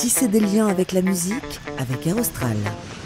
Tisser des liens avec la musique avec Air Austral.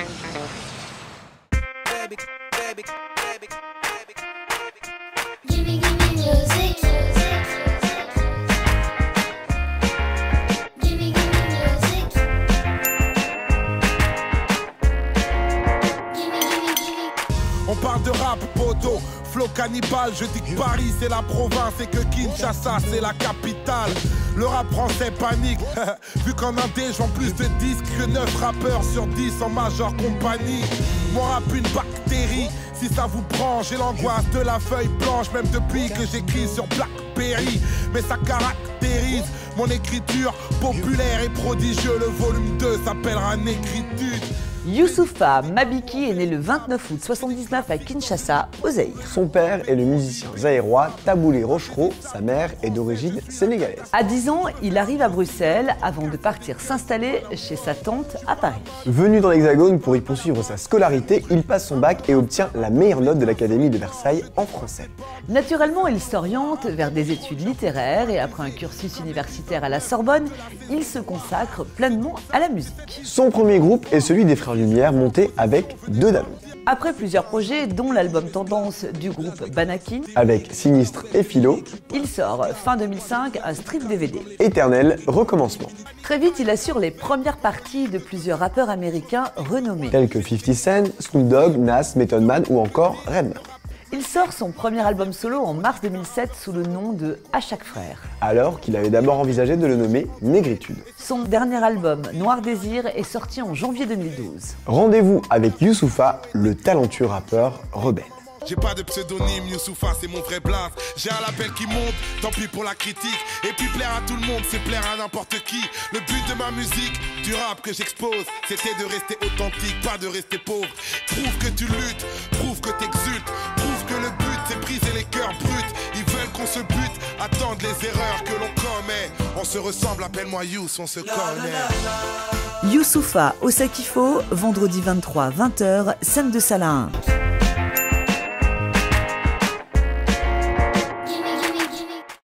On parle de rap, poteau, flow cannibale. Je dis que Paris c'est la province et que Kinshasa c'est la capitale. Le rap français panique, vu qu'en Indé j'vends plus de disques que 9 rappeurs sur 10 en majeure compagnie. Mon rap une bactérie, si ça vous prend, j'ai l'angoisse de la feuille blanche, même depuis que j'écris sur Blackberry. Mais ça caractérise mon écriture populaire et prodigieux. Le volume 2 s'appellera Négritude. Youssoupha Mabiki est né le 29 août 79 à Kinshasa, au Zaïre. Son père est le musicien zaïrois Taboulé Rochereau, sa mère est d'origine sénégalaise. À 10 ans, il arrive à Bruxelles avant de partir s'installer chez sa tante à Paris. Venu dans l'Hexagone pour y poursuivre sa scolarité, il passe son bac et obtient la meilleure note de l'Académie de Versailles en français. Naturellement, il s'oriente vers des études littéraires et après un cursus universitaire à la Sorbonne, il se consacre pleinement à la musique. Son premier groupe est celui des Frères Lumière, monté avec 2 Dallons. Après plusieurs projets, dont l'album Tendance du groupe Banaki, Avec Sinistre et Philo, il sort fin 2005 un strip DVD. Éternel recommencement. Très vite, il assure les premières parties de plusieurs rappeurs américains renommés. Tels que 50 Cent, Snoop Dogg, Nas, Method Man ou encore Redman. Il sort son premier album solo en mars 2007 sous le nom de À chaque frère. Alors qu'il avait d'abord envisagé de le nommer Négritude. Son dernier album, Noir Désir, est sorti en janvier 2012. Rendez-vous avec Youssoupha, le talentueux rappeur rebelle. J'ai pas de pseudonyme, Youssoupha c'est mon vrai blaze. J'ai un label qui monte, tant pis pour la critique. Et puis plaire à tout le monde, c'est plaire à n'importe qui. Le but de ma musique, du rap que j'expose, c'était de rester authentique, pas de rester pauvre. Prouve que tu luttes, prouve que t'exultes, prouve que le but c'est briser les cœurs bruts. Ils veulent qu'on se bute, attendent les erreurs que l'on commet. On se ressemble, appelle-moi Youss, on se connaît. Youssoupha au Sakifo, vendredi 23, 20h, scène de Salle 1.